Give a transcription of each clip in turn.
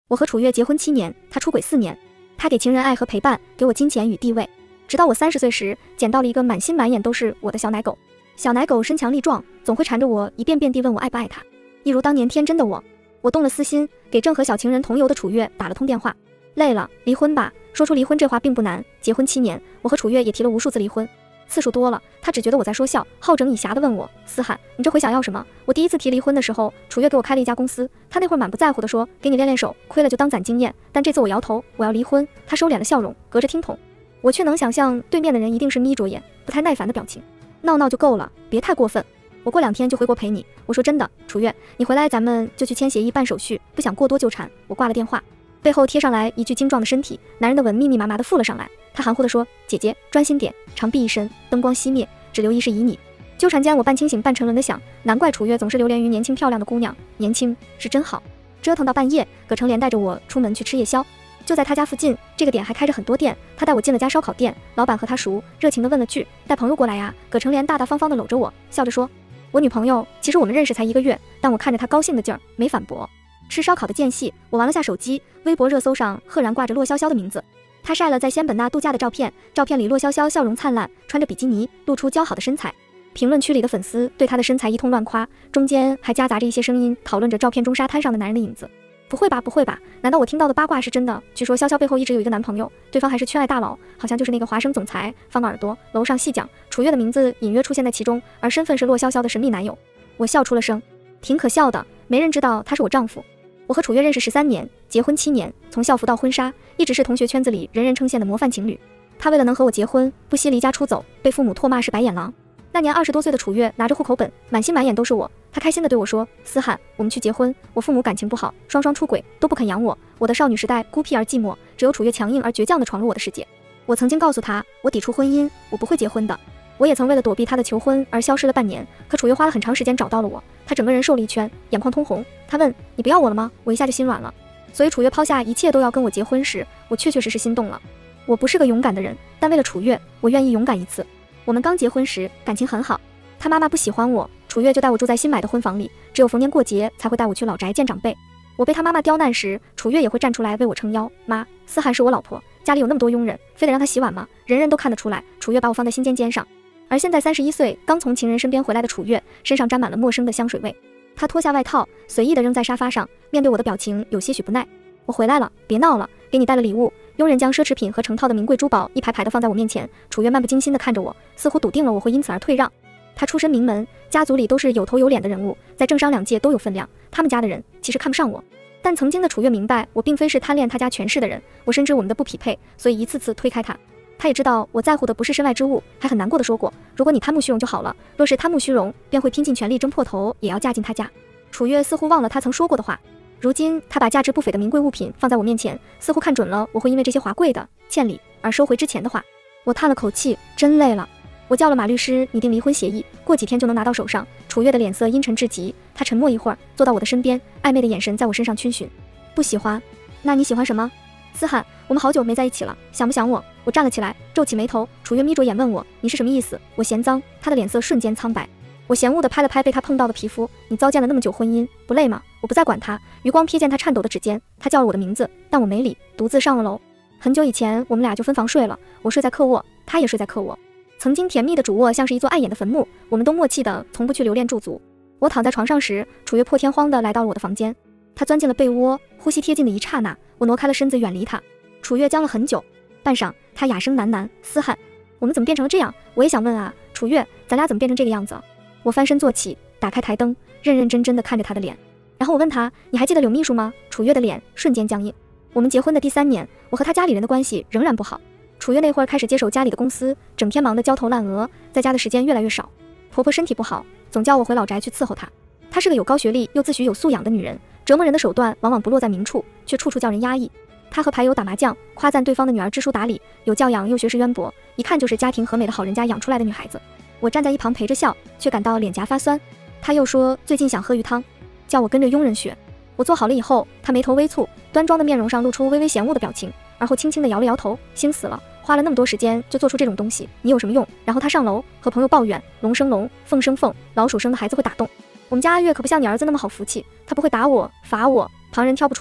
我和楚月结婚7年，他出轨4年。他给情人爱和陪伴，给我金钱与地位，直到我30岁时，捡到了一个满心满眼都是我的小奶狗。小奶狗身强力壮，总会缠着我，一遍遍地问我爱不爱他，一如当年天真的我。我动了私心，给正和小情人同游的楚月打了通电话。累了，离婚吧。说出离婚这话并不难，结婚7年，我和楚月也提了无数次离婚，次数多了，他只觉得我在说笑，好整以暇地问我，思涵，你这回想要什么？我第一次提离婚的时候，楚月给我开了一家公司，他那会儿满不在乎地说，给你练练手，亏了就当攒经验。但这次我摇头，我要离婚，他收敛了笑容，隔着听筒，我却能想象对面的人一定是眯着眼，不太耐烦的表情。闹闹就够了，别太过分。我过2天就回国陪你。我说真的，楚月，你回来咱们就去签协议办手续，不想过多纠缠。我挂了电话，背后贴上来一具精壮的身体，男人的吻密密麻麻的附了上来。他含糊地说，姐姐专心点，长臂一伸，灯光熄灭，只留一事旖旎。纠缠间我半清醒半沉沦的想，难怪楚月总是流连于年轻漂亮的姑娘，年轻是真好。折腾到半夜，葛成莲带着我出门去吃夜宵，就在他家附近，这个点还开着很多店，他带我进了家烧烤店，老板和他熟，热情地问了句，带朋友过来呀？葛成莲大大方方地搂着我，笑着说，我女朋友，其实我们认识才1个月，但我看着她高兴的劲儿，没反驳。吃烧烤的间隙，我玩了下手机，微博热搜上赫然挂着洛潇潇的名字。她晒了在仙本那度假的照片，照片里洛潇潇笑容灿烂，穿着比基尼，露出姣好的身材。评论区里的粉丝对她的身材一通乱夸，中间还夹杂着一些声音讨论着照片中沙滩上的男人的影子。不会吧，不会吧？难道我听到的八卦是真的？据说潇潇背后一直有一个男朋友，对方还是圈外大佬，好像就是那个华生总裁方耳朵。楼上细讲，楚月的名字隐约出现在其中，而身份是洛潇潇的神秘男友。我笑出了声，挺可笑的，没人知道他是我丈夫。我和楚月认识13年，结婚7年，从校服到婚纱，一直是同学圈子里人人称羡的模范情侣。他为了能和我结婚，不惜离家出走，被父母唾骂是白眼狼。那年20多岁的楚月拿着户口本，满心满眼都是我。他开心地对我说，思涵，我们去结婚。我父母感情不好，双双出轨，都不肯养我。我的少女时代孤僻而寂寞，只有楚月强硬而倔强地闯入我的世界。我曾经告诉他，我抵触婚姻，我不会结婚的。我也曾为了躲避他的求婚而消失了半年，可楚月花了很长时间找到了我，他整个人瘦了一圈，眼眶通红。他问，你不要我了吗？我一下就心软了。所以楚月抛下一切都要跟我结婚时，我确确实实心动了。我不是个勇敢的人，但为了楚月，我愿意勇敢一次。我们刚结婚时感情很好，他妈妈不喜欢我，楚月就带我住在新买的婚房里，只有逢年过节才会带我去老宅见长辈。我被他妈妈刁难时，楚月也会站出来为我撑腰。妈，思涵是我老婆，家里有那么多佣人，非得让她洗碗吗？人人都看得出来，楚月把我放在心尖尖上。而现在31岁，刚从情人身边回来的楚月，身上沾满了陌生的香水味。他脱下外套，随意地扔在沙发上，面对我的表情有些许不耐。我回来了，别闹了，给你带了礼物。佣人将奢侈品和成套的名贵珠宝一排排地放在我面前，楚月漫不经心地看着我，似乎笃定了我会因此而退让。他出身名门，家族里都是有头有脸的人物，在政商两界都有分量，他们家的人其实看不上我。但曾经的楚月明白，我并非是贪恋他家权势的人，我深知我们的不匹配，所以一次次推开他。他也知道我在乎的不是身外之物，还很难过的说过，如果你贪慕虚荣就好了，若是贪慕虚荣，便会拼尽全力争破头也要嫁进他家。楚月似乎忘了他曾说过的话，如今他把价值不菲的名贵物品放在我面前，似乎看准了我会因为这些华贵的欠礼而收回之前的话。我叹了口气，真累了。我叫了马律师拟定离婚协议，过几天就能拿到手上。楚月的脸色阴沉至极，他沉默一会儿，坐到我的身边，暧昧的眼神在我身上逡巡。不喜欢？那你喜欢什么？思涵，我们好久没在一起了，想不想我？我站了起来，皱起眉头。楚月眯着眼问我，你是什么意思？我嫌脏。他的脸色瞬间苍白。我嫌恶地拍了拍被他碰到的皮肤，你糟践了那么久婚姻，不累吗？我不再管他，余光瞥见他颤抖的指尖，他叫了我的名字，但我没理，独自上了楼。很久以前我们俩就分房睡了，我睡在客卧，他也睡在客卧。曾经甜蜜的主卧像是一座碍眼的坟墓，我们都默契的从不去留恋驻足。我躺在床上时，楚月破天荒地来到了我的房间，他钻进了被窝，呼吸贴近的一刹那，我挪开了身子远离他。楚月僵了很久，半晌他哑声喃喃，思涵，我们怎么变成了这样？我也想问啊，楚月，咱俩怎么变成这个样子？我翻身坐起，打开台灯，认认真真地看着他的脸，然后我问他，你还记得柳秘书吗？楚月的脸瞬间僵硬。我们结婚的第3年，我和他家里人的关系仍然不好。楚月那会儿开始接手家里的公司，整天忙得焦头烂额，在家的时间越来越少。婆婆身体不好，总叫我回老宅去伺候她。她是个有高学历又自诩有素养的女人，折磨人的手段往往不落在明处，却处处叫人压抑。她和牌友打麻将，夸赞对方的女儿知书达理，有教养又学识渊博，一看就是家庭和美的好人家养出来的女孩子。我站在一旁陪着笑，却感到脸颊发酸。她又说最近想喝鱼汤，叫我跟着佣人学。我做好了以后，她眉头微蹙，端庄的面容上露出微微嫌恶的表情，而后轻轻地摇了摇头，心死了，花了那么多时间就做出这种东西，你有什么用？然后她上楼和朋友抱怨，龙生龙，凤生凤，老鼠生的孩子会打洞。我们家阿月可不像你儿子那么好福气，他不会打我罚我，旁人挑不出错，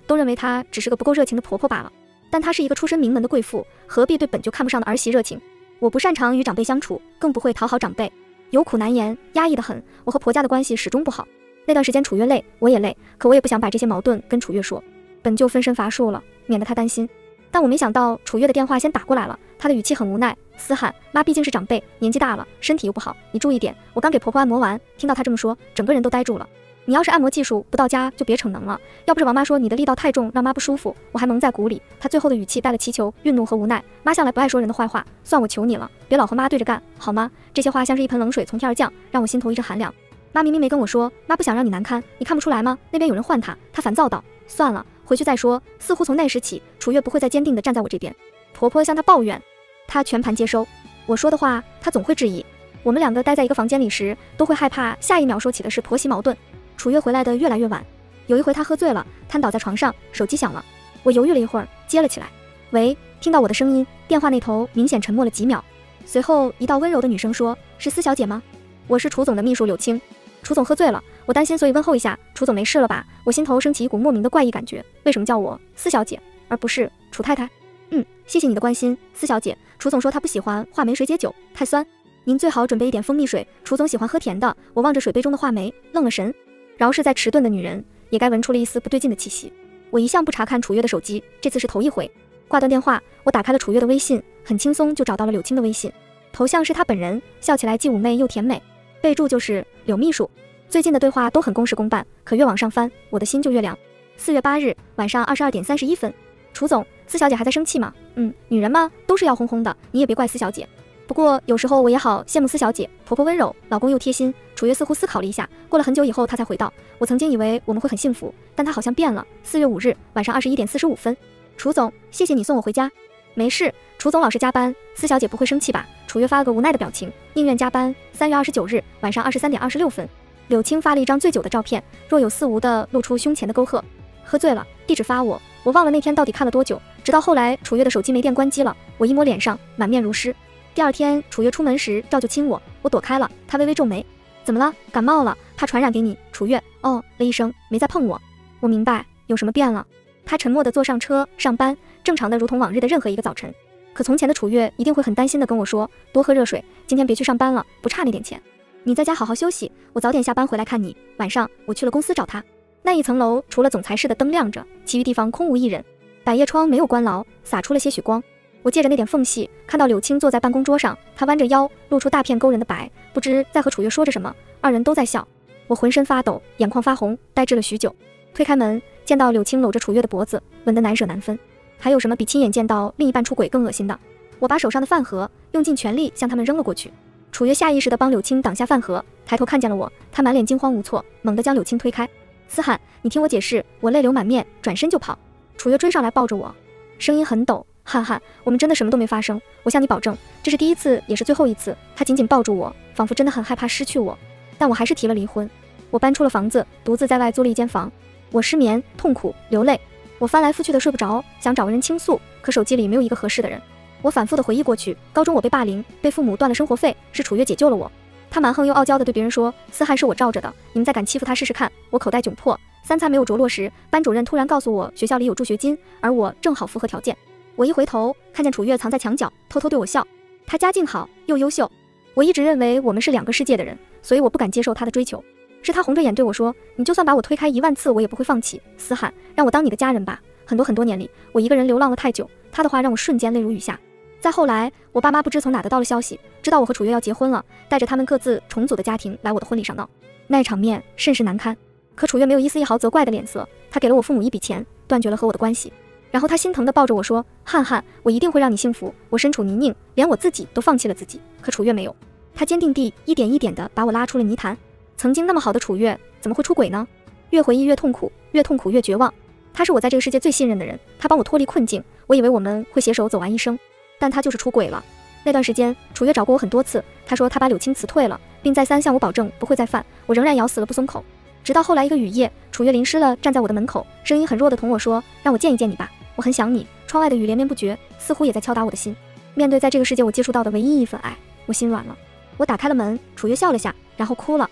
都认为她只是个不够热情的婆婆罢了。但她是一个出身名门的贵妇，何必对本就看不上的儿媳热情？我不擅长与长辈相处，更不会讨好长辈，有苦难言，压抑得很。我和婆家的关系始终不好。那段时间楚月累，我也累，可我也不想把这些矛盾跟楚月说，本就分身乏术了，免得她担心。但我没想到楚月的电话先打过来了，她的语气很无奈：“思涵，妈毕竟是长辈，年纪大了，身体又不好，你注意点。我刚给婆婆按摩完。”听到她这么说，整个人都呆住了。你要是按摩技术不到家，就别逞能了。要不是王妈说你的力道太重，让妈不舒服，我还蒙在鼓里。她最后的语气带了祈求、愠怒和无奈。妈向来不爱说人的坏话，算我求你了，别老和妈对着干，好吗？这些话像是一盆冷水从天而降，让我心头一阵寒凉。妈明明没跟我说，妈不想让你难堪，你看不出来吗？那边有人唤她，她烦躁道：“算了，回去再说。”似乎从那时起，楚月不会再坚定地站在我这边。婆婆向她抱怨，她全盘接收。我说的话，她总会质疑。我们两个待在一个房间里时，都会害怕下一秒说起的是婆媳矛盾。楚月回来的越来越晚，有一回她喝醉了，瘫倒在床上，手机响了。我犹豫了一会儿，接了起来。喂，听到我的声音，电话那头明显沉默了几秒，随后一道温柔的女声说：“是司小姐吗？我是楚总的秘书柳青。楚总喝醉了，我担心，所以问候一下。楚总没事了吧？”我心头升起一股莫名的怪异感觉，为什么叫我司小姐，而不是楚太太？谢谢你的关心，司小姐。楚总说他不喜欢话梅水解酒，太酸，您最好准备一点蜂蜜水。楚总喜欢喝甜的。我望着水杯中的话梅，愣了神。饶是再迟钝的女人，也该闻出了一丝不对劲的气息。我一向不查看楚月的手机，这次是头一回。挂断电话，我打开了楚月的微信，很轻松就找到了柳青的微信，头像是她本人，笑起来既妩媚又甜美，备注就是柳秘书。最近的对话都很公事公办，可越往上翻，我的心就越凉。4月8日晚上22点31分，楚总，司小姐还在生气吗？女人嘛，都是要哄哄的，你也别怪司小姐。不过有时候我也好羡慕司小姐，婆婆温柔，老公又贴心。楚月似乎思考了一下，过了很久以后，她才回道：“我曾经以为我们会很幸福，但她好像变了。”4月5日晚上21点45分，楚总，谢谢你送我回家。没事，楚总老是加班，司小姐不会生气吧？楚月发了个无奈的表情，宁愿加班。3月29日晚上23点26分，柳青发了一张醉酒的照片，若有似无地露出胸前的沟壑。喝醉了，地址发我忘了那天到底看了多久，直到后来楚月的手机没电关机了，我一摸脸上满面如湿。第二天楚月出门时照旧亲我，我躲开了，她微微皱眉，怎么了？感冒了，怕传染给你。楚月哦了一声，没再碰我。我明白，有什么变了？她沉默地坐上车上班，正常的如同往日的任何一个早晨。可从前的楚月一定会很担心地跟我说，多喝热水，今天别去上班了，不差那点钱，你在家好好休息，我早点下班回来看你。晚上我去了公司找她，那一层楼除了总裁室的灯亮着，其余地方空无一人，百叶窗没有关牢，洒出了些许光。我借着那点缝隙，看到柳青坐在办公桌上，她弯着腰，露出大片勾人的白，不知在和楚月说着什么，二人都在笑。我浑身发抖，眼眶发红，呆滞了许久。推开门，见到柳青搂着楚月的脖子，吻得难舍难分。还有什么比亲眼见到另一半出轨更恶心的？我把手上的饭盒用尽全力向他们扔了过去。楚月下意识地帮柳青挡下饭盒，抬头看见了我，她满脸惊慌无措，猛地将柳青推开。思涵，你听我解释。我泪流满面，转身就跑。楚月追上来抱着我，声音很抖，涵涵，我们真的什么都没发生，我向你保证，这是第一次，也是最后一次。她紧紧抱住我，仿佛真的很害怕失去我，但我还是提了离婚。我搬出了房子，独自在外租了一间房。我失眠、痛苦、流泪，我翻来覆去的睡不着，想找个人倾诉，可手机里没有一个合适的人。我反复的回忆过去，高中我被霸凌，被父母断了生活费，是楚月解救了我。她蛮横又傲娇的对别人说，思涵是我罩着的，你们再敢欺负她试试看。我口袋窘迫，3餐没有着落时，班主任突然告诉我学校里有助学金，而我正好符合条件。我一回头，看见楚月藏在墙角，偷偷对我笑。她家境好又优秀，我一直认为我们是两个世界的人，所以我不敢接受她的追求。是她红着眼对我说，你就算把我推开1万次，我也不会放弃。思涵，让我当你的家人吧。很多年里，我一个人流浪了太久，她的话让我瞬间泪如雨下。再后来，我爸妈不知从哪得到了消息，知道我和楚月要结婚了，带着他们各自重组的家庭来我的婚礼上闹，那场面甚是难堪。可楚月没有一丝一毫责怪的脸色，她给了我父母一笔钱，断绝了和我的关系。然后她心疼地抱着我说，涵涵，我一定会让你幸福。我身处泥泞，连我自己都放弃了自己，可楚月没有，她坚定地一点一点地把我拉出了泥潭。曾经那么好的楚月，怎么会出轨呢？越回忆越痛苦，越痛苦越绝望。她是我在这个世界最信任的人，她帮我脱离困境，我以为我们会携手走完一生，但她就是出轨了。那段时间，楚月找过我很多次，她说她把柳青辞退了，并再三向我保证不会再犯，我仍然咬死了不松口。直到后来一个雨夜，楚月淋湿了，站在我的门口，声音很弱地同我说，让我见一见你吧，我很想你。窗外的雨连绵不绝，似乎也在敲打我的心。面对在这个世界我接触到的唯一一份爱，我心软了。我打开了门，楚月笑了下，然后哭了。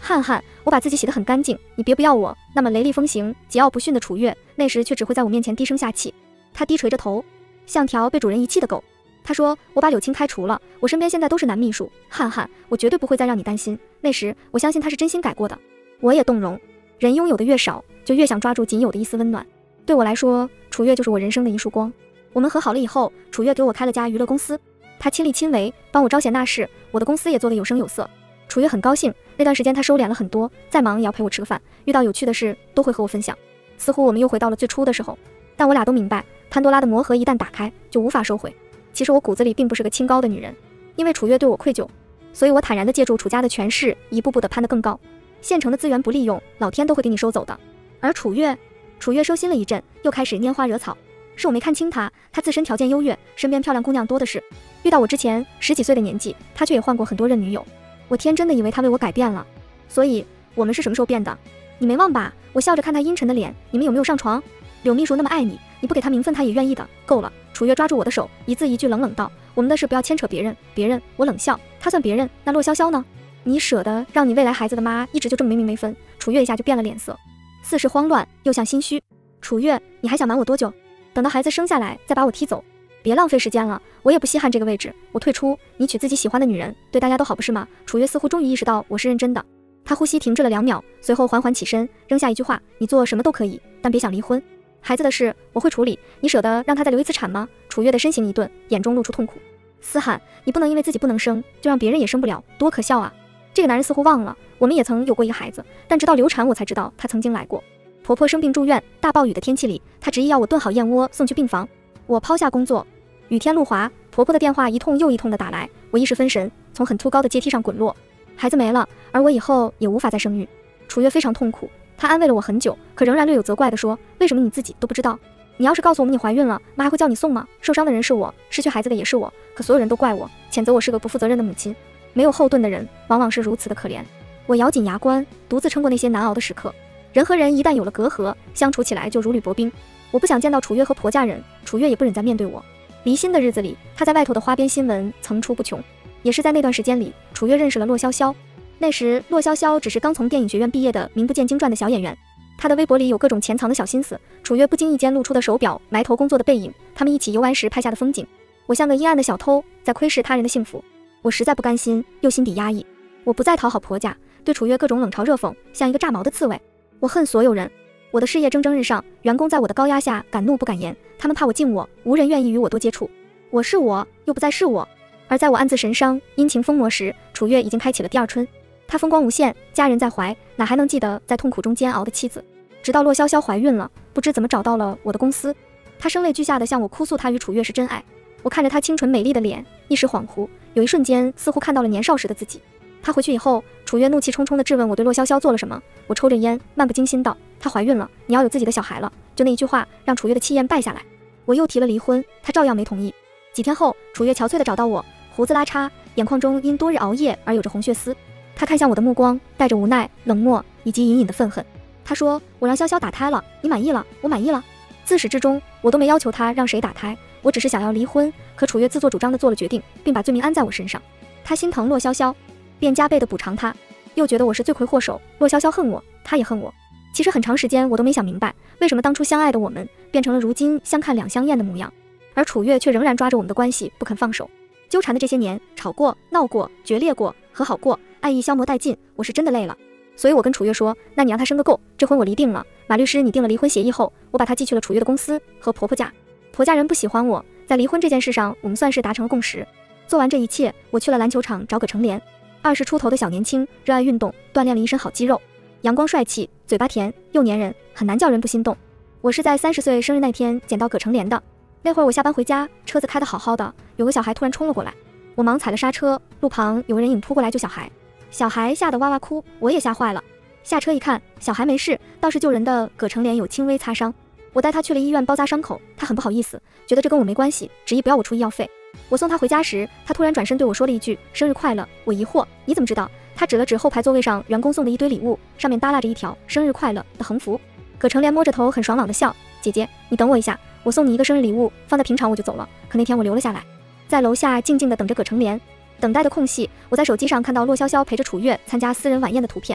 汉汉，我把自己洗得很干净，你别不要我。那么雷厉风行、桀骜不驯的楚月，那时却只会在我面前低声下气。他低垂着头，像条被主人遗弃的狗。他说：“我把柳青开除了，我身边现在都是男秘书。汉汉，我绝对不会再让你担心。”那时我相信他是真心改过的。我也动容，人拥有的越少，就越想抓住仅有的一丝温暖。对我来说，楚月就是我人生的一束光。我们和好了以后，楚月给我开了家娱乐公司，他亲力亲为，帮我招贤纳士，我的公司也做得有声有色。楚月很高兴，那段时间他收敛了很多，再忙也要陪我吃个饭，遇到有趣的事都会和我分享。似乎我们又回到了最初的时候，但我俩都明白，潘多拉的魔盒一旦打开，就无法收回。其实我骨子里并不是个清高的女人，因为楚月对我愧疚，所以我坦然地借助楚家的权势，一步步地攀得更高。现成的资源不利用，老天都会给你收走的。而楚月收心了一阵，又开始拈花惹草。是我没看清他自身条件优越，身边漂亮姑娘多的是。遇到我之前10几岁的年纪，他却也换过很多任女友。我天真的以为他为我改变了。所以我们是什么时候变的？你没忘吧？我笑着看他阴沉的脸，你们有没有上床？柳秘书那么爱你，你不给他名分他也愿意的。够了。楚月抓住我的手，一字一句冷冷道：“我们的事不要牵扯别人。”别人？我冷笑，他算别人？那洛潇潇呢？你舍得让你未来孩子的妈一直就这么没名没分？楚月一下就变了脸色，似是慌乱，又像心虚。楚月，你还想瞒我多久？等到孩子生下来再把我踢走？别浪费时间了，我也不稀罕这个位置，我退出，你娶自己喜欢的女人，对大家都好不是吗？楚月似乎终于意识到我是认真的，他呼吸停滞了2秒，随后缓缓起身，扔下一句话：“你做什么都可以，但别想离婚。孩子的事我会处理，你舍得让他再流一次产吗？”楚月的身形一顿，眼中露出痛苦。嘶喊，你不能因为自己不能生，就让别人也生不了，多可笑啊！这个男人似乎忘了，我们也曾有过一个孩子，但直到流产我才知道他曾经来过。婆婆生病住院，大暴雨的天气里，她执意要我炖好燕窝送去病房。我抛下工作，雨天路滑，婆婆的电话一通又一通的打来，我一时分神，从很凸高的阶梯上滚落。孩子没了，而我以后也无法再生育。楚月非常痛苦，他安慰了我很久，可仍然略有责怪地说：“为什么你自己都不知道？你要是告诉我们你怀孕了，妈还会叫你送吗？受伤的人是我，失去孩子的也是我，可所有人都怪我，谴责我是个不负责任的母亲。没有后盾的人，往往是如此的可怜。”我咬紧牙关，独自撑过那些难熬的时刻。人和人一旦有了隔阂，相处起来就如履薄冰。我不想见到楚月和婆家人，楚月也不忍再面对我。离心的日子里，他在外头的花边新闻层出不穷。也是在那段时间里，楚月认识了洛潇潇。那时洛潇潇只是刚从电影学院毕业的名不见经传的小演员，他的微博里有各种潜藏的小心思，楚月不经意间露出的手表，埋头工作的背影，他们一起游玩时拍下的风景。我像个阴暗的小偷，在窥视他人的幸福。我实在不甘心，又心底压抑。我不再讨好婆家，对楚月各种冷嘲热讽，像一个炸毛的刺猬。我恨所有人，我的事业蒸蒸日上，员工在我的高压下敢怒不敢言，他们怕我敬我，无人愿意与我多接触。我是我，又不再是我。而在我暗自神伤、阴晴疯魔时，楚月已经开启了第二春。他风光无限，家人在怀，哪还能记得在痛苦中煎熬的妻子？直到洛潇潇怀孕了，不知怎么找到了我的公司，他声泪俱下的向我哭诉他与楚月是真爱。我看着他清纯美丽的脸，一时恍惚，有一瞬间似乎看到了年少时的自己。他回去以后，楚月怒气冲冲地质问我对洛潇潇做了什么。我抽着烟，漫不经心道：“她怀孕了，你要有自己的小孩了。”就那一句话，让楚月的气焰败下来。我又提了离婚，他照样没同意。几天后，楚月憔悴地找到我，胡子拉碴，眼眶中因多日熬夜而有着红血丝。他看向我的目光带着无奈、冷漠以及隐隐的愤恨。他说：“我让潇潇打胎了，你满意了？我满意了。”自始至终，我都没要求他让谁打胎，我只是想要离婚。可楚月自作主张地做了决定，并把罪名安在我身上。他心疼洛潇潇，便加倍地补偿他，又觉得我是罪魁祸首。洛潇潇恨我，他也恨我。其实很长时间我都没想明白，为什么当初相爱的我们变成了如今相看两相厌的模样，而楚月却仍然抓着我们的关系不肯放手。纠缠的这些年，吵过、闹过、决裂过、和好过，爱意消磨殆尽，我是真的累了。所以我跟楚月说，那你让他生个够，这婚我离定了。马律师拟定了离婚协议后，我把他寄去了楚月的公司和婆婆家。婆家人不喜欢我，在离婚这件事上，我们算是达成了共识。做完这一切，我去了篮球场找葛成莲。20出头的小年轻，热爱运动，锻炼了一身好肌肉，阳光帅气，嘴巴甜，又粘人，很难叫人不心动。我是在30岁生日那天捡到葛成莲的。那会儿我下班回家，车子开得好好的，有个小孩突然冲了过来，我忙踩了刹车，路旁有个人影扑过来救小孩，小孩吓得哇哇哭，我也吓坏了。下车一看，小孩没事，倒是救人的葛成莲有轻微擦伤。我带他去了医院包扎伤口，他很不好意思，觉得这跟我没关系，执意不要我出医药费。我送他回家时，他突然转身对我说了一句：“生日快乐。”我疑惑：“你怎么知道？”他指了指后排座位上员工送的一堆礼物，上面耷拉着一条“生日快乐”的横幅。葛成莲摸着头很爽朗的笑：“姐姐，你等我一下，我送你一个生日礼物，放在平常我就走了，可那天我留了下来，在楼下静静地等着葛成莲。”等待的空隙，我在手机上看到洛潇潇陪着楚月参加私人晚宴的图片，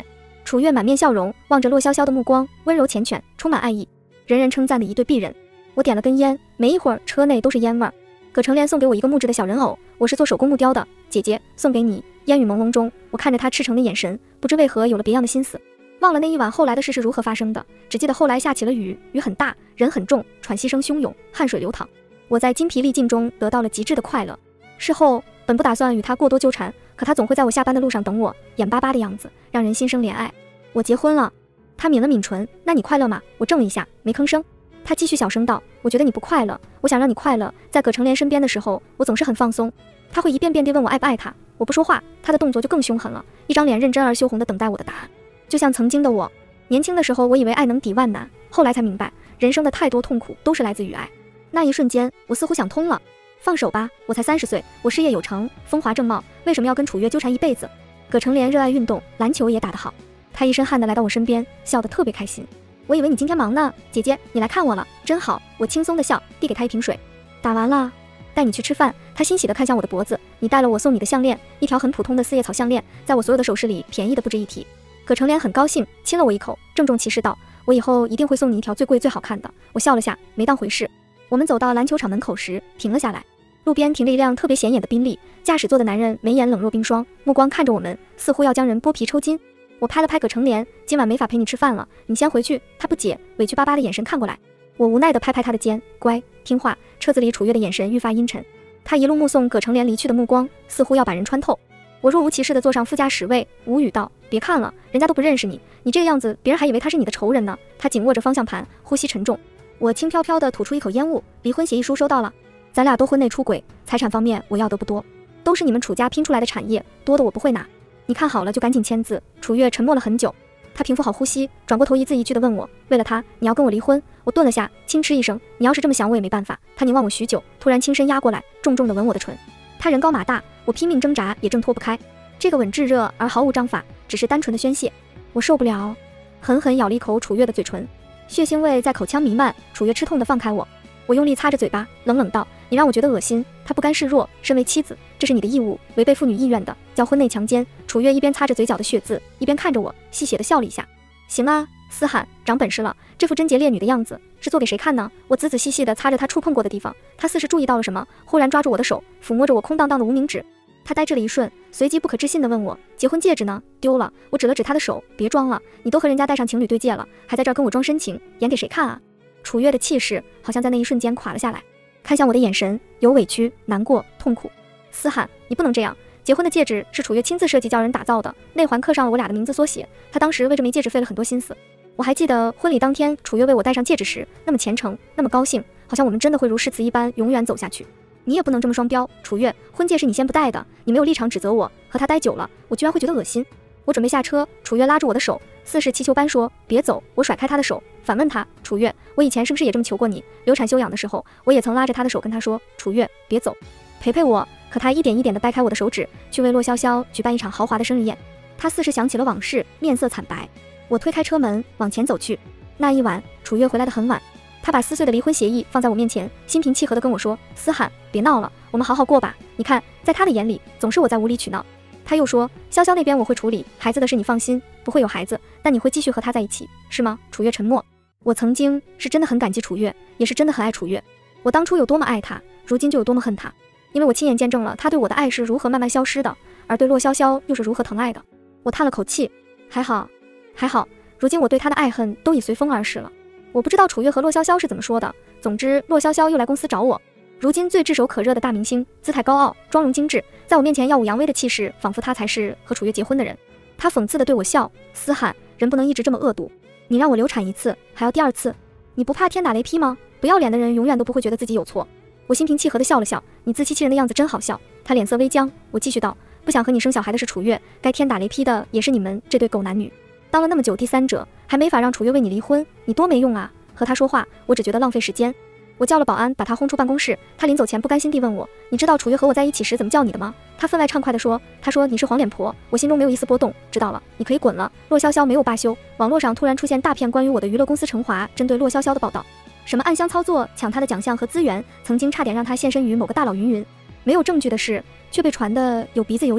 楚月满面笑容，望着洛潇潇的目光温柔缱绻，充满爱意，人人称赞的一对璧人。我点了根烟，没一会儿车内都是烟味儿。葛成莲送给我一个木质的小人偶，我是做手工木雕的，姐姐送给你。烟雨朦胧中，我看着他赤诚的眼神，不知为何有了别样的心思。忘了那一晚后来的事是如何发生的，只记得后来下起了雨，雨很大，人很重，喘息声汹涌，汗水流淌。我在精疲力尽中得到了极致的快乐。事后本不打算与他过多纠缠，可他总会在我下班的路上等我，眼巴巴的样子让人心生怜爱。我结婚了。他抿了抿唇，那你快乐吗？我怔了一下，没吭声。他继续小声道，我觉得你不快乐，我想让你快乐。在葛成莲身边的时候，我总是很放松。他会一遍遍地问我爱不爱他，我不说话，他的动作就更凶狠了，一张脸认真而羞红地等待我的答案。就像曾经的我，年轻的时候我以为爱能抵万难，后来才明白人生的太多痛苦都是来自于爱。那一瞬间我似乎想通了，放手吧，我才30岁，我事业有成，风华正茂，为什么要跟楚月纠缠一辈子？葛成莲热爱运动，篮球也打得好，他一身汗地来到我身边，笑得特别开心。我以为你今天忙呢，姐姐你来看我了，真好。我轻松地笑，递给他一瓶水。打完了，带你去吃饭。他欣喜地看向我的脖子，你带了我送你的项链，一条很普通的四叶草项链，在我所有的首饰里便宜的不值一提。葛成莲很高兴，亲了我一口，郑重其事道，我以后一定会送你一条最贵最好看的。我笑了下，没当回事。我们走到篮球场门口时停了下来，路边停着一辆特别显眼的宾利，驾驶座的男人眉眼冷若冰霜，目光看着我们，似乎要将人剥皮抽筋。我拍了拍葛成莲，今晚没法陪你吃饭了，你先回去。他不解，委屈巴巴的眼神看过来，我无奈地拍拍他的肩，乖，听话。车子里楚月的眼神愈发阴沉，他一路目送葛成莲离去的目光，似乎要把人穿透。我若无其事地坐上副驾驶位，无语道，别看了，人家都不认识你，你这个样子，别人还以为他是你的仇人呢。他紧握着方向盘，呼吸沉重。我轻飘飘地吐出一口烟雾，离婚协议书收到了，咱俩都婚内出轨，财产方面我要的不多，都是你们楚家拼出来的产业，多的我不会拿。你看好了就赶紧签字。楚月沉默了很久，他平复好呼吸，转过头一字一句地问我，为了他你要跟我离婚？我顿了下，轻嗤一声，你要是这么想我也没办法。他凝望我许久，突然轻身压过来，重重地吻我的唇。他人高马大，我拼命挣扎也挣脱不开，这个吻炙热而毫无章法，只是单纯的宣泄。我受不了，狠狠咬了一口楚月的嘴唇，血腥味在口腔弥漫。楚月吃痛地放开我，我用力擦着嘴巴，冷冷道，你让我觉得恶心。他不甘示弱，身为妻子，这是你的义务，违背妇女意愿的叫婚内强奸。楚月一边擦着嘴角的血渍，一边看着我，戏谑地笑了一下。行啊，思涵，长本事了，这副贞洁烈女的样子是做给谁看呢？我仔仔细细地擦着他触碰过的地方，他似是注意到了什么，忽然抓住我的手，抚摸着我空荡荡的无名指。他呆滞了一瞬，随即不可置信地问我，结婚戒指呢？丢了。我指了指他的手，别装了，你都和人家戴上情侣对戒了，还在这儿跟我装深情，演给谁看啊？楚月的气势好像在那一瞬间垮了下来，看向我的眼神有委屈、难过、痛苦。思涵，你不能这样，结婚的戒指是楚月亲自设计叫人打造的，内环刻上了我俩的名字缩写，他当时为这枚戒指费了很多心思。我还记得婚礼当天，楚月为我戴上戒指时那么虔诚，那么高兴，好像我们真的会如誓词一般永远走下去。你也不能这么双标，楚月，婚戒是你先不戴的，你没有立场指责我，和他待久了，我居然会觉得恶心。我准备下车，楚月拉住我的手，似是气球般说别走。我甩开他的手，反问他，楚月，我以前是不是也这么求过你？流产休养的时候，我也曾拉着他的手跟他说，楚月别走，陪陪我。可他一点一点地掰开我的手指，去为洛潇潇举办一场豪华的生日宴。他似是想起了往事，面色惨白。我推开车门往前走去。那一晚楚月回来得很晚，他把撕碎的离婚协议放在我面前，心平气和地跟我说，思涵，别闹了，我们好好过吧。你看在他的眼里总是我在无理取闹。他又说，潇潇那边我会处理，孩子的事你放心，不会有孩子，但你会继续和他在一起是吗？楚月沉默。我曾经是真的很感激楚月，也是真的很爱楚月。我当初有多么爱他，如今就有多么恨他，因为我亲眼见证了他对我的爱是如何慢慢消失的，而对洛潇潇又是如何疼爱的。我叹了口气，还好如今我对他的爱恨都已随风而逝了。我不知道楚月和洛潇潇是怎么说的，总之洛潇潇又来公司找我。如今最炙手可热的大明星，姿态高傲，妆容精致，在我面前耀武扬威的气势，仿佛他才是和楚月结婚的人。他讽刺地对我笑，思涵，人不能一直这么恶毒，你让我流产一次还要第二次，你不怕天打雷劈吗？不要脸的人永远都不会觉得自己有错。我心平气和地笑了笑，你自欺欺人的样子真好笑。他脸色微僵，我继续道，不想和你生小孩的是楚月，该天打雷劈的也是你们这对狗男女。当了那么久第三者，还没法让楚月为你离婚，你多没用啊。和他说话我只觉得浪费时间。我叫了保安把他轰出办公室，他临走前不甘心地问我，你知道楚月和我在一起时怎么叫你的吗？他分外畅快地说，他说你是黄脸婆。我心中没有一丝波动，知道了，你可以滚了。洛潇潇没有罢休，网络上突然出现大片关于我的娱乐公司成华针对洛潇潇的报道，什么暗箱操作抢他的奖项和资源，曾经差点让他现身于某个大佬云云。没有证据的事却被传得有鼻子有眼。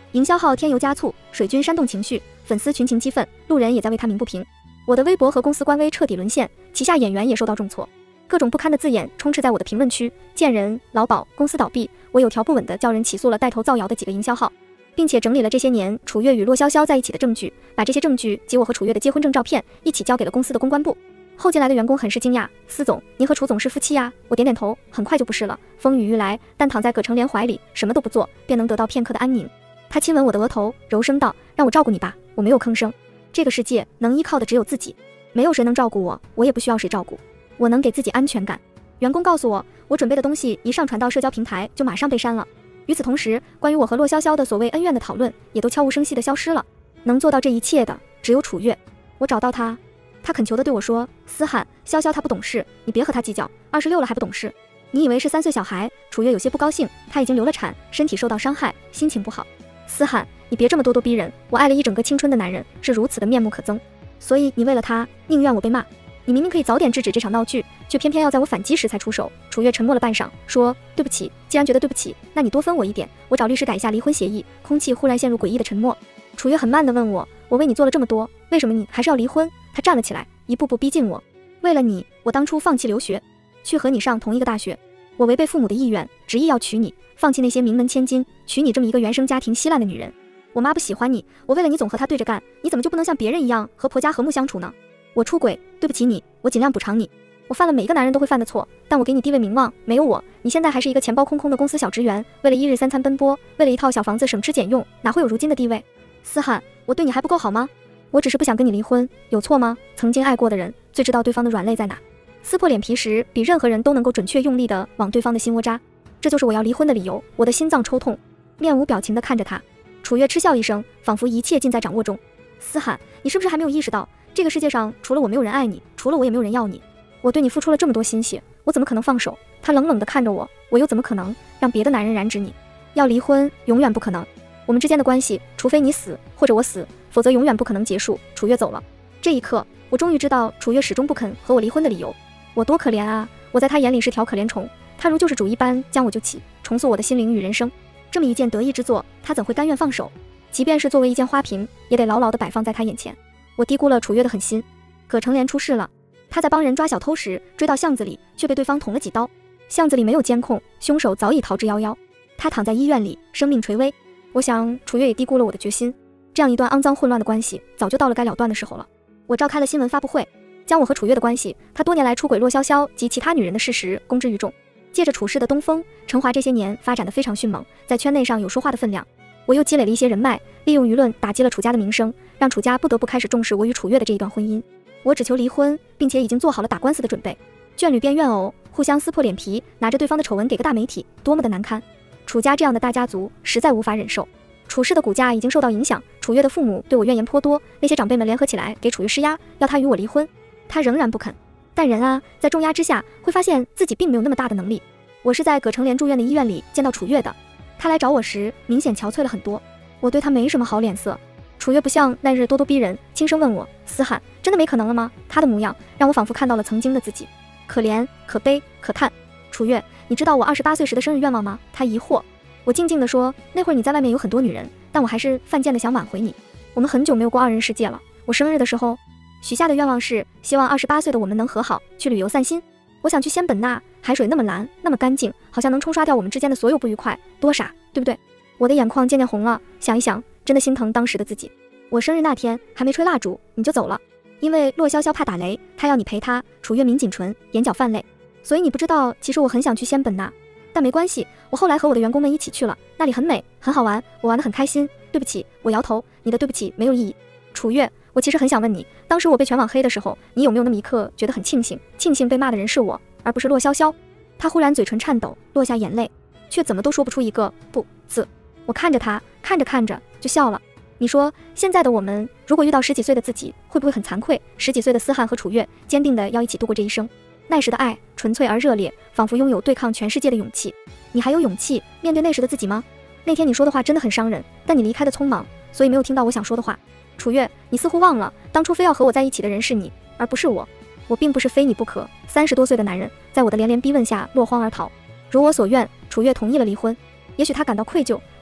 营销号添油加醋，水军煽动情绪，粉丝群情激愤，路人也在为他鸣不平。我的微博和公司官微彻底沦陷，旗下演员也受到重挫，各种不堪的字眼充斥在我的评论区，贱人、劳保、公司倒闭，我有条不紊地叫人起诉了带头造谣的几个营销号，并且整理了这些年楚月与骆潇潇在一起的证据，把这些证据及我和楚月的结婚证照片一起交给了公司的公关部。后进来的员工很是惊讶，司总，您和楚总是夫妻呀？我点点头，很快就不是了。风雨欲来，但躺在葛成莲怀里，什么都不做，便能得到片刻的安宁。他亲吻我的额头，柔声道：“让我照顾你吧。”我没有吭声。这个世界能依靠的只有自己，没有谁能照顾我，我也不需要谁照顾。我能给自己安全感。员工告诉我，我准备的东西一上传到社交平台，就马上被删了。与此同时，关于我和骆潇潇的所谓恩怨的讨论，也都悄无声息地消失了。能做到这一切的，只有楚月。我找到他。他恳求地对我说：“思涵，潇潇他不懂事，你别和他计较，26了还不懂事。你以为是3岁小孩？”楚月有些不高兴，他已经流了产，身体受到伤害，心情不好。思涵，你别这么咄咄逼人，我爱了一整个青春的男人，是如此的面目可憎，所以你为了他，宁愿我被骂。你明明可以早点制止这场闹剧，却偏偏要在我反击时才出手。楚月沉默了半晌，说：“对不起，既然觉得对不起，那你多分我一点，我找律师改一下离婚协议。”空气忽然陷入诡异的沉默。楚月很慢地问我：“我为你做了这么多，为什么你还是要离婚？”他站了起来，一步步逼近我。为了你，我当初放弃留学，去和你上同一个大学。我违背父母的意愿，执意要娶你，放弃那些名门千金，娶你这么一个原生家庭稀烂的女人。我妈不喜欢你，我为了你总和她对着干，你怎么就不能像别人一样和婆家和睦相处呢？我出轨，对不起你，我尽量补偿你。我犯了每一个男人都会犯的错，但我给你地位名望，没有我，你现在还是一个钱包空空的公司小职员，为了1日3餐奔波，为了一套小房子省吃俭用，哪会有如今的地位？思涵，我对你还不够好吗？我只是不想跟你离婚，有错吗？曾经爱过的人最知道对方的软肋在哪，撕破脸皮时比任何人都能够准确用力地往对方的心窝扎，这就是我要离婚的理由。我的心脏抽痛，面无表情地看着他。楚月嗤笑一声，仿佛一切尽在掌握中。思涵，你是不是还没有意识到，这个世界上除了我没有人爱你，除了我也没有人要你。我对你付出了这么多心血，我怎么可能放手？他冷冷地看着我，我又怎么可能让别的男人染指你？要离婚永远不可能，我们之间的关系，除非你死或者我死，否则永远不可能结束。楚月走了，这一刻我终于知道楚月始终不肯和我离婚的理由。我多可怜啊，我在他眼里是条可怜虫，他如救世主一般将我救起，重塑我的心灵与人生。这么一件得意之作，他怎会甘愿放手？即便是作为一件花瓶，也得牢牢地摆放在他眼前。我低估了楚月的狠心。葛成莲出事了，他在帮人抓小偷时追到巷子里，却被对方捅了几刀。巷子里没有监控，凶手早已逃之夭夭。他躺在医院里，生命垂危。我想楚月也低估了我的决心，这样一段肮脏混乱的关系，早就到了该了断的时候了。我召开了新闻发布会，将我和楚月的关系，他多年来出轨骆潇潇及其他女人的事实公之于众。借着楚氏的东风，程华这些年发展得非常迅猛，在圈内上有说话的分量。我又积累了一些人脉，利用舆论打击了楚家的名声，让楚家不得不开始重视我与楚月的这一段婚姻。我只求离婚，并且已经做好了打官司的准备。眷侣变怨偶，互相撕破脸皮，拿着对方的丑闻给个大媒体，多么的难堪！楚家这样的大家族实在无法忍受。楚氏的股价已经受到影响，楚月的父母对我怨言颇多，那些长辈们联合起来给楚月施压，要他与我离婚，他仍然不肯。但人啊，在重压之下，会发现自己并没有那么大的能力。我是在葛成莲住院的医院里见到楚月的，他来找我时明显憔悴了很多，我对他没什么好脸色。楚月不像那日咄咄逼人，轻声问我：“思涵，真的没可能了吗？”他的模样让我仿佛看到了曾经的自己，可怜、可悲、可叹。楚月，你知道我28岁时的生日愿望吗？他疑惑。我静静地说：“那会儿你在外面有很多女人，但我还是犯贱的想挽回你。我们很久没有过2人世界了。我生日的时候许下的愿望是，希望28岁的我们能和好，去旅游散心。我想去仙本那，海水那么蓝，那么干净，好像能冲刷掉我们之间的所有不愉快，多傻，对不对？”我的眼眶渐渐红了，想一想，真的心疼当时的自己。我生日那天还没吹蜡烛，你就走了，因为骆潇潇怕打雷，他要你陪他。楚月抿紧唇，眼角泛泪。所以你不知道，其实我很想去仙本那，但没关系，我后来和我的员工们一起去了，那里很美，很好玩，我玩得很开心。对不起，我摇头，你的对不起没有意义。楚月，我其实很想问你，当时我被全网黑的时候，你有没有那么一刻觉得很庆幸被骂的人是我，而不是骆潇潇？他忽然嘴唇颤抖，落下眼泪，却怎么都说不出一个不字。我看着他，看着就笑了。你说现在的我们，如果遇到10几岁的自己，会不会很惭愧？10几岁的思涵和楚月，坚定的要一起度过这一生。那时的爱纯粹而热烈，仿佛拥有对抗全世界的勇气。你还有勇气面对那时的自己吗？那天你说的话真的很伤人，但你离开的匆忙，所以没有听到我想说的话。楚月，你似乎忘了，当初非要和我在一起的人是你，而不是我。我并不是非你不可。30多岁的男人，在我的连连逼问下落荒而逃。如我所愿，楚月同意了离婚。也许他感到愧疚，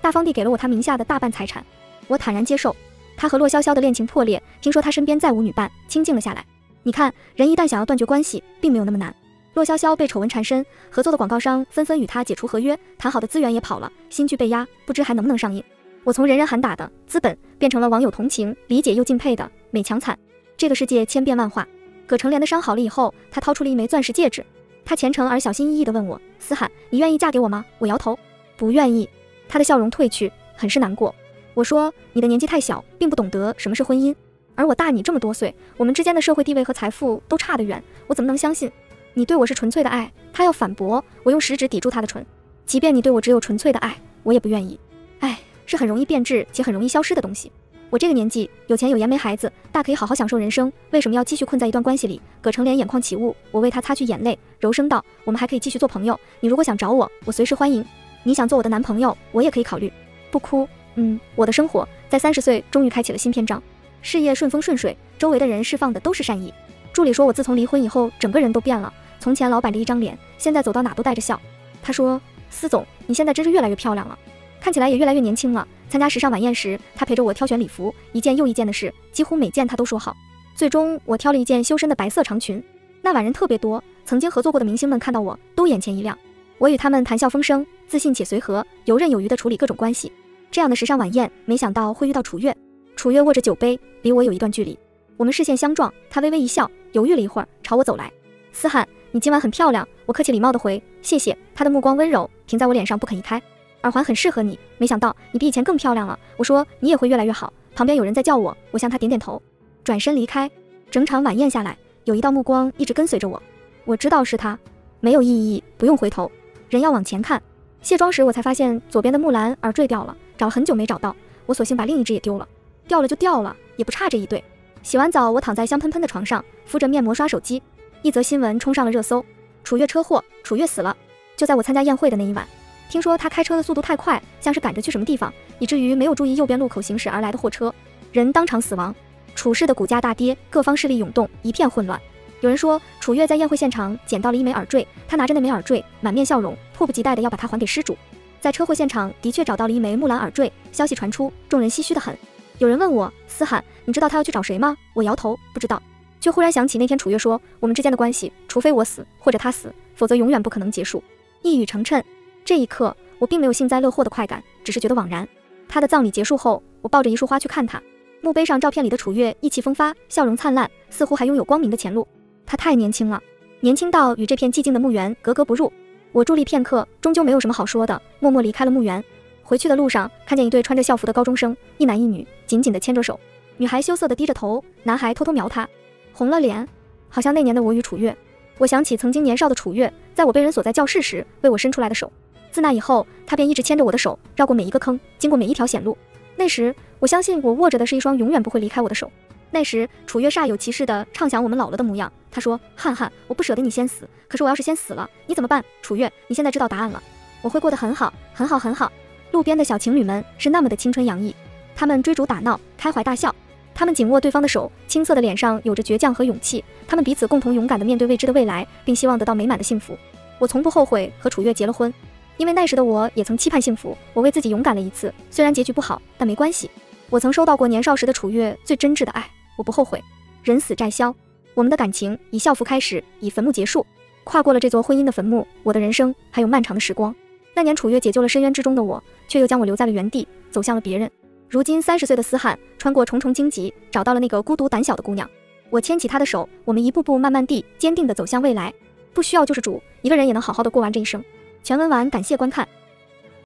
大方地给了我他名下的大半财产。我坦然接受。他和骆潇潇的恋情破裂，听说他身边再无女伴，清静了下来。你看，人一旦想要断绝关系，并没有那么难。骆潇潇被丑闻缠身，合作的广告商纷纷与他解除合约，谈好的资源也跑了，新剧被压，不知还能不能上映。我从人人喊打的资本，变成了网友同情、理解又敬佩的美强惨。这个世界千变万化。葛成莲的伤好了以后，他掏出了一枚钻石戒指。他虔诚而小心翼翼地问我：思涵，你愿意嫁给我吗？我摇头，不愿意。他的笑容褪去，很是难过。我说，你的年纪太小，并不懂得什么是婚姻，而我大你这么多岁，我们之间的社会地位和财富都差得远，我怎么能相信你对我是纯粹的爱？他要反驳，我用食指抵住他的唇。即便你对我只有纯粹的爱，我也不愿意。爱是很容易变质且很容易消失的东西。我这个年纪，有钱有颜没孩子，大可以好好享受人生，为什么要继续困在一段关系里？葛成莲眼眶起雾，我为他擦去眼泪，柔声道：我们还可以继续做朋友，你如果想找我，我随时欢迎。你想做我的男朋友，我也可以考虑。不哭。我的生活在30岁终于开启了新篇章，事业顺风顺水，周围的人释放的都是善意。助理说我自从离婚以后，整个人都变了，从前老板着一张脸，现在走到哪都带着笑。他说，司总，你现在真是越来越漂亮了，看起来也越来越年轻了。参加时尚晚宴时，他陪着我挑选礼服，一件又一件的事，几乎每件他都说好。最终我挑了一件修身的白色长裙。那晚人特别多，曾经合作过的明星们看到我都眼前一亮。我与他们谈笑风生，自信且随和，游刃有余地处理各种关系。这样的时尚晚宴，没想到会遇到楚月。楚月握着酒杯，离我有一段距离。我们视线相撞，他微微一笑，犹豫了一会儿，朝我走来。思涵，你今晚很漂亮。我客气礼貌地回，谢谢。他的目光温柔，停在我脸上不肯移开。耳环很适合你，没想到你比以前更漂亮了。我说，你也会越来越好。旁边有人在叫我，我向他点点头，转身离开。整场晚宴下来，有一道目光一直跟随着我，我知道是他，没有意义，不用回头，人要往前看。卸妆时我才发现左边的木兰耳坠掉了，找了很久没找到，我索性把另一只也丢了。掉了就掉了，也不差这一对。洗完澡，我躺在香喷喷的床上，敷着面膜刷手机。一则新闻冲上了热搜：楚月车祸，楚月死了。就在我参加宴会的那一晚，听说他开车的速度太快，像是赶着去什么地方，以至于没有注意右边路口行驶而来的货车，人当场死亡。楚氏的股价大跌，各方势力涌动，一片混乱。有人说楚月在宴会现场捡到了一枚耳坠，他拿着那枚耳坠满面笑容，迫不及待地要把它还给失主。在车祸现场的确找到了一枚木兰耳坠，消息传出，众人唏嘘得很。有人问我，思涵，你知道他要去找谁吗？我摇头，不知道。却忽然想起那天楚月说，我们之间的关系，除非我死或者他死，否则永远不可能结束。一语成谶。这一刻我并没有幸灾乐祸的快感，只是觉得枉然。他的葬礼结束后，我抱着一束花去看他，墓碑上照片里的楚月意气风发，笑容灿烂，似乎还拥有光明的前路。他太年轻了，年轻到与这片寂静的墓园格格不入。我伫立片刻，终究没有什么好说的，默默离开了墓园。回去的路上，看见一对穿着校服的高中生，一男一女，紧紧地牵着手。女孩羞涩地低着头，男孩偷偷瞄她，红了脸，好像那年的我与楚月。我想起曾经年少的楚月，在我被人锁在教室时为我伸出来的手。自那以后，他便一直牵着我的手，绕过每一个坑，经过每一条险路。那时，我相信我握着的是一双永远不会离开我的手。那时，楚月煞有其事地畅想我们老了的模样。他说：“汉汉，我不舍得你先死，可是我要是先死了，你怎么办？楚月，你现在知道答案了。我会过得很好，很好，很好。”路边的小情侣们是那么的青春洋溢，他们追逐打闹，开怀大笑，他们紧握对方的手，青涩的脸上有着倔强和勇气，他们彼此共同勇敢地面对未知的未来，并希望得到美满的幸福。我从不后悔和楚月结了婚，因为那时的我也曾期盼幸福，我为自己勇敢了一次，虽然结局不好，但没关系。我曾收到过年少时的楚月最真挚的爱，我不后悔。人死债消，我们的感情以校服开始，以坟墓结束。跨过了这座婚姻的坟墓，我的人生还有漫长的时光。那年楚月解救了深渊之中的我，却又将我留在了原地，走向了别人。如今30岁的思涵，穿过重重荆棘，找到了那个孤独胆小的姑娘。我牵起她的手，我们一步步慢慢地坚定地走向未来。不需要救世主，一个人也能好好的过完这一生。全文完，感谢观看。